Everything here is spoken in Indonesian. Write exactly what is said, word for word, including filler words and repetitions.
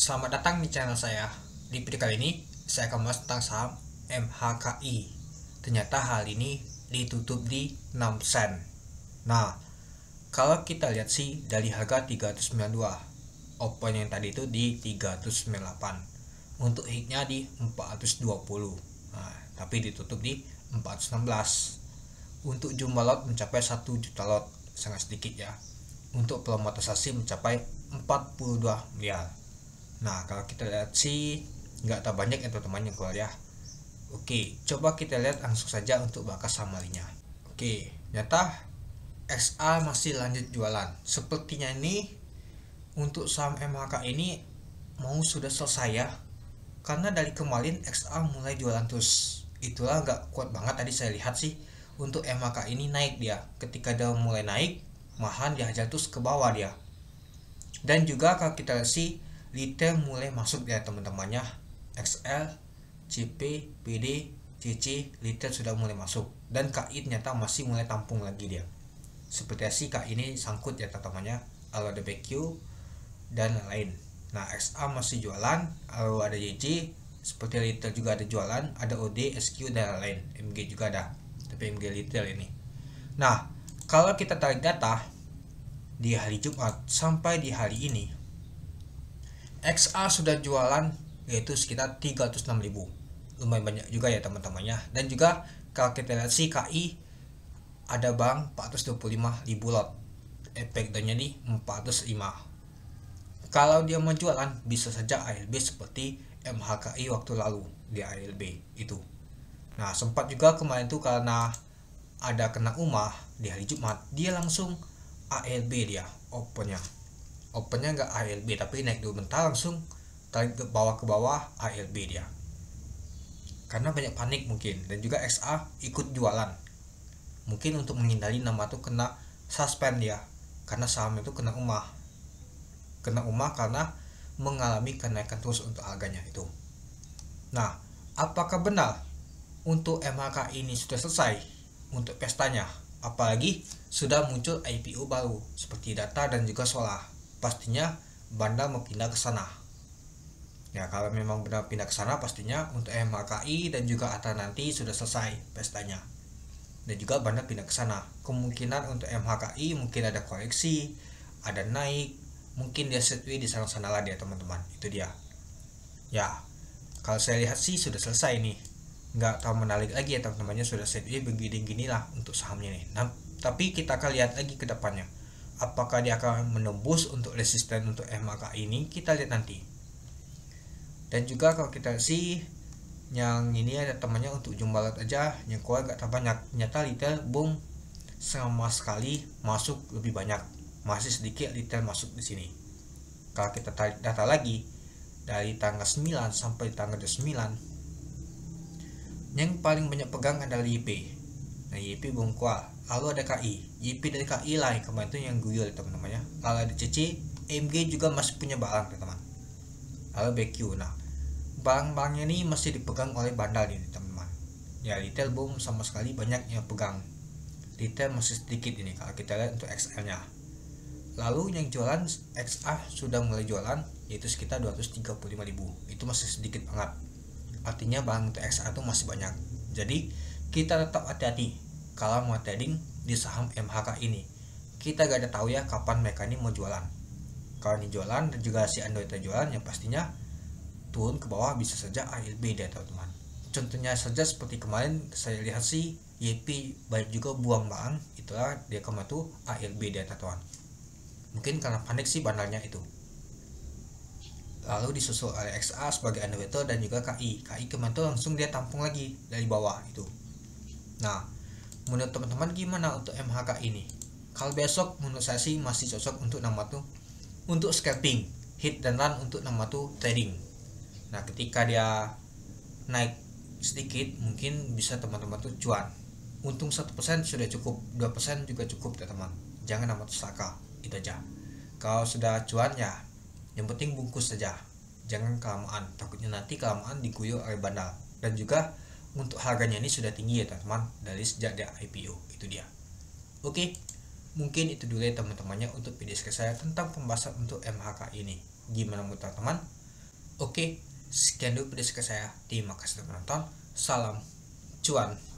Selamat datang di channel saya. Di video kali ini saya akan membahas tentang saham M H K I. Ternyata hal ini ditutup di enam sen. Nah, kalau kita lihat sih dari harga tiga ratus sembilan puluh dua, open yang tadi itu di tiga ratus sembilan puluh delapan, untuk hitnya di empat ratus dua puluh. Nah, tapi ditutup di empat ratus enam belas. Untuk jumlah lot mencapai satu juta lot, sangat sedikit ya. Untuk pelomotisasi mencapai empat puluh dua miliar. Nah, kalau kita lihat sih nggak tak banyak ya teman-teman yang keluar ya. Oke, coba kita lihat langsung saja untuk bakas samarinya. Oke, nyata X A masih lanjut jualan. Sepertinya ini untuk saham M H K ini mau sudah selesai ya. Karena dari kemarin X A mulai jualan terus. Itulah nggak kuat banget tadi saya lihat sih. Untuk M H K ini naik dia. Ketika dia mulai naik, malahan dihajar terus ke bawah dia. Dan juga kalau kita lihat sih retail mulai masuk ya teman-temannya. X L, C P, P D, C C, retail sudah mulai masuk. Dan K I ternyata masih mulai tampung lagi dia. Seperti si K I ini sangkut ya teman-temannya. Lalu ada B Q dan lain. Nah, X A masih jualan, lalu ada Y J, seperti retail juga ada jualan, ada O D, S Q dan lain. M G juga ada. Tapi M G retail ini. Nah, kalau kita tarik data di hari Jumat sampai di hari ini, X A sudah jualan yaitu sekitar tiga ratus enam ribu. Lumayan banyak juga ya teman-temannya. Dan juga kalau kita lihat si K I ada bang empat ratus dua puluh lima ribu lot. Efek downnya di empat ratus lima. Kalau dia mau jualan bisa saja A L B seperti M H K I waktu lalu di A L B itu. Nah, sempat juga kemarin itu karena ada kena umah di hari Jumat, dia langsung A L B dia opennya. Opennya nggak A L B tapi naik dulu bentar langsung tarik ke bawah ke bawah A L B dia. Karena banyak panik mungkin, dan juga X A ikut jualan. Mungkin untuk menghindari nama itu kena suspend dia. Karena saham itu kena umah. Kena umah karena mengalami kenaikan terus untuk harganya itu. Nah, apakah benar untuk M H K ini sudah selesai untuk pestanya? Apalagi sudah muncul I P O baru seperti Data dan juga Solar. Pastinya bandar mau pindah ke sana. Ya, kalau memang benar pindah ke sana pastinya untuk M H K I dan juga Ata nanti sudah selesai pestanya. Dan juga bandar pindah ke sana. Kemungkinan untuk M H K I mungkin ada koreksi, ada naik, mungkin dia setwi di sana-sana lah dia teman-teman. Itu dia. Ya, kalau saya lihat sih sudah selesai nih. Nggak tahu menarik lagi ya teman-temannya, sudah setwi begini-gini lah untuk sahamnya nih. Nah, tapi kita akan lihat lagi ke depannya. Apakah dia akan menembus untuk resisten untuk M H K ini, kita lihat nanti. Dan juga kalau kita sih yang ini ada temannya untuk jumlah lot aja yang keluar gak terbanyak. Nyata retail boom sama sekali masuk lebih banyak, masih sedikit retail masuk di sini. Kalau kita tarik data lagi dari tanggal sembilan sampai tanggal dua puluh sembilan, yang paling banyak pegang adalah Y P. Nah, Y P belum keluar. Lalu ada K I, Y P dari K I lah yang kemarin itu yang guyur teman-temannya. Lalu ada C C, M G juga masih punya barang teman-teman. Lalu B Q. Nah, barang-barangnya ini masih dipegang oleh bandar ini teman-teman. Ya, retail belum sama sekali banyak yang pegang. Retail masih sedikit ini kalau kita lihat untuk X L nya. Lalu yang jualan X A sudah mulai jualan yaitu sekitar dua ratus tiga puluh lima ribu. Itu masih sedikit banget. Artinya barang untuk X A itu masih banyak. Jadi kita tetap hati-hati kalau mau trading di saham M H K ini. Kita gak ada tahu ya kapan mereka ini mau jualan. Kalau ini jualan dan juga si Android jualan, ya pastinya turun ke bawah bisa saja A L B dia teman-teman. Contohnya saja seperti kemarin saya lihat sih Y P baik juga buang barang, itulah dia kemarin tuh A L B dia teman-teman. Mungkin karena panik sih bandarnya itu. Lalu disusul oleh X A sebagai underwater dan juga K I. K I kemarin tuh langsung dia tampung lagi dari bawah itu. Nah, menurut teman-teman gimana untuk M H K ini? Kalau besok menurut saya sih masih cocok untuk nama tuh untuk scalping, hit dan run untuk nama tuh trading. Nah, ketika dia naik sedikit mungkin bisa teman-teman tuh cuan. Untung satu persen sudah cukup, dua persen juga cukup teman-teman. Jangan nama tuh saka, itu aja. Kalau sudah cuan ya yang penting bungkus saja. Jangan kelamaan, takutnya nanti kelamaan diguyur oleh bandar. Dan juga untuk harganya ini sudah tinggi ya teman-teman dari sejak dia I P O, itu dia. Oke, mungkin itu dulu ya teman-temannya untuk video saya tentang pembahasan untuk M H K ini. Gimana menurut teman-teman? Oke, sekian dulu video saya. Terima kasih telah menonton. Salam cuan.